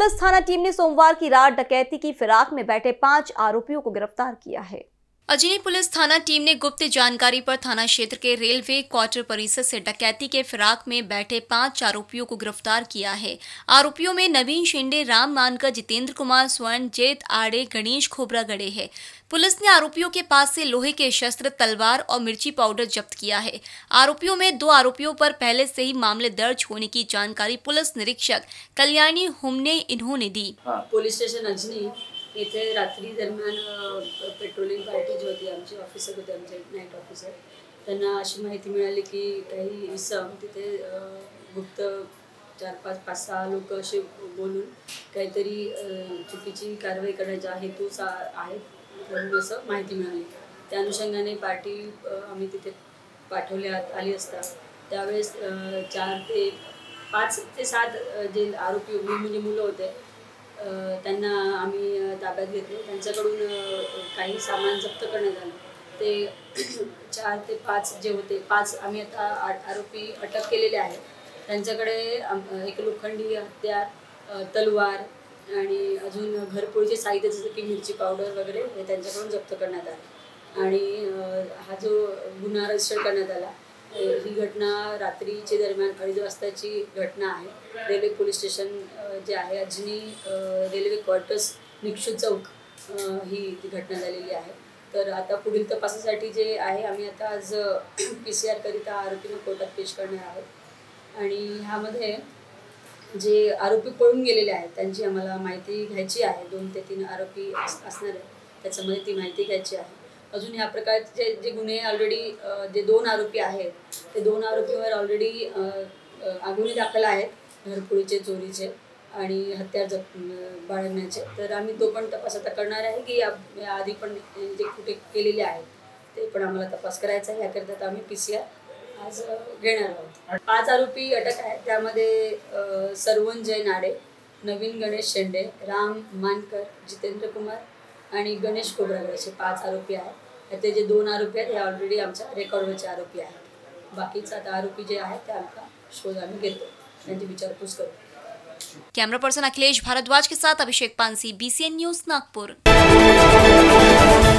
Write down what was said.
Police थाना team ने सोमवार की रात डकैती की फिराक में बैठे 5 आरोपियों को गिरफ्तार किया है। अजनी पुलिस थाना टीम ने गुप्त जानकारी पर थाना क्षेत्र के रेलवे क्वार्टर परिसर से डकैती के फिराक में बैठे 5 आरोपियों को गिरफ्तार किया है। आरोपियों में नवीन शिंदे, राम मानकर, जितेंद्र कुमार, स्वर्ण, जेत आड़े, गणेश खोबरागढ़े है। पुलिस ने आरोपियों के पास से लोहे के शस्त्र, तलवार और मिर्ची पाउडर जब्त किया है। आरोपियों में 2 आरोपियों पर पहले से ही मामले दर्ज होने की जानकारी पुलिस निरीक्षक कल्याणी हुमने इन्होंने दी। पोलीस स्टेशन अजनी इथे रात्री दरम्यान पेट्रोलिंग पार्टी जी होती, आमचे ऑफिसर होते, आमचे नाईट ऑफिसर, त्यांना अशी माहिती मिळाली की काही इसम तिथे गुप्त 4-5-6 लोक असे बोलून काहीतरी चुकीची कारवाई करण्याचा हेतू आहे म्हणून असं माहिती मिळाली। त्या अनुषंगाने पार्टी आम्ही तिथे पाठवली आली असता त्यावेळेस 5 ते 7 जे आरोपी म्हणजे मुलं होते त्यांना आम्ही ताब्यात घेतले। त्यांच्याकडून काही सामान जप्त करण्यात आलं। ते 4 ते 5 जे होते 5 आम्ही आता आरोपी अटक केलेले आहेत। त्यांच्याकडे एक लोखंडी हत्यार, तलवार आणि अजून घरपोळीचे साहित्य जसं की मिरची पावडर वगैरे हे त्यांच्याकडून जप्त करण्यात आलं। आणि हा जो गुन्हा रजिस्टर करण्यात आला ही घटना रात्रीच्या दरम्यान 2:30 वाजताची घटना आहे। रेल्वे पोलीस स्टेशन जे आहे अजनी रेल्वे क्वार्टर्स निक्षू चौक ही ती घटना झालेली आहे। तर आता पुढील तपासासाठी जे आहे आम्ही आता आज PCR करिता आरोपींना कोर्टात पेश करणार आहोत। आणि ह्यामध्ये जे आरोपी पळून गेलेले आहेत त्यांची आम्हाला माहिती घ्यायची आहे। 2 ते 3 आरोपी असणार आहेत, त्याच्यामध्ये ती माहिती घ्यायची आहे। अजून ह्या प्रकारचे जे गुन्हे ऑलरेडी जे 2 आरोपी आहेत ते 2 आरोपीवर ऑलरेडी गुन्हे दाखल आहेत, घरपोळीचे, चोरीचे आणि हत्यार बाळगण्याचे। तर आम्ही तो पण तपास आता करणार आहे की या आधी पण जे कुठे केलेले आहेत ते पण आम्हाला तपास करायचा आहे। याकरता आम्ही PCR आज घेणार आहोत। 5 आरोपी अटक आहेत, त्यामध्ये सरवण जय नाडे, नवीन गणेश शेंडे, राम मानकर, जितेंद्र कुमार आणि गणेश खोबरागढ़े असे 5 आरोपी आहेत। यातले जे 2 आरोपी आहेत हे ऑलरेडी आमच्या रेकॉर्डवरचे आरोपी आहेत। बाकीचे आता आरोपी जे आहेत ते आमचा शोध आम्ही घेतो, त्यांची विचारपूस करतो। कैमरा पर्सन अखिलेश भारद्वाज के साथ अभिषेक पानसी, BCN न्यूज़, नागपुर।